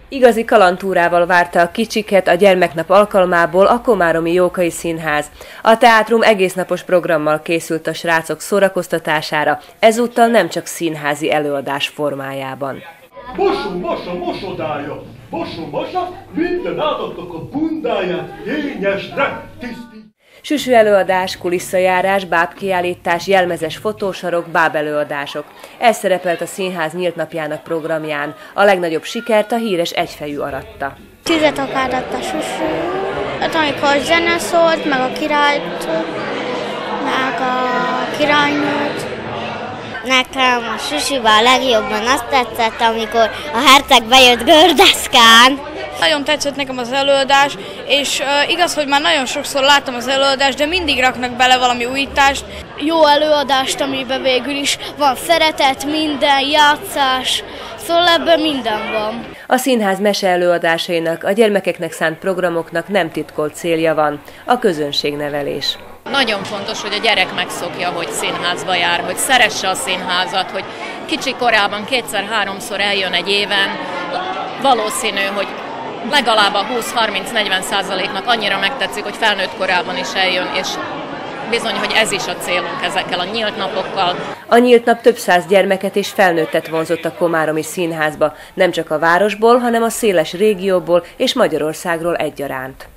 Igazi kalandtúrával várta a kicsiket a gyermeknap alkalmából a Komáromi Jókai Színház. A teátrum egésznapos programmal készült a srácok szórakoztatására, ezúttal nem csak színházi előadás formájában. Mosodája! Mosa, minden állatnak a bundáját lényesre tisztít! Süsű előadás, kulisszajárás, bábkiállítás, jelmezes fotósarok, bábelőadások. Ez szerepelt a színház nyílt napjának programján. A legnagyobb sikert a híres Egyfejű aratta. Tüzet akádott a Süsű, amikor zene szólt, meg a királyt, meg a királynőt. Nekem a Süsűben a legjobban azt tetszett, amikor a herceg bejött gördeszkán. Nagyon tetszett nekem az előadás, és igaz, hogy már nagyon sokszor láttam az előadást, de mindig raknak bele valami újítást. Jó előadást, amiben végül is van szeretet, minden, játszás, szóval ebben minden van. A színház mese előadásainak, a gyermekeknek szánt programoknak nem titkolt célja van, a közönségnevelés. Nagyon fontos, hogy a gyerek megszokja, hogy színházba jár, hogy szeresse a színházat, hogy kicsi korában 2-3-szor eljön egy éven. Valószínű, hogy legalább a 20-30-40%-nak annyira megtetszik, hogy felnőtt korában is eljön, és bizony, hogy ez is a célunk ezekkel a nyílt napokkal. A nyílt nap több száz gyermeket és felnőttet vonzott a Komáromi Színházba, nem csak a városból, hanem a széles régióból és Magyarországról egyaránt.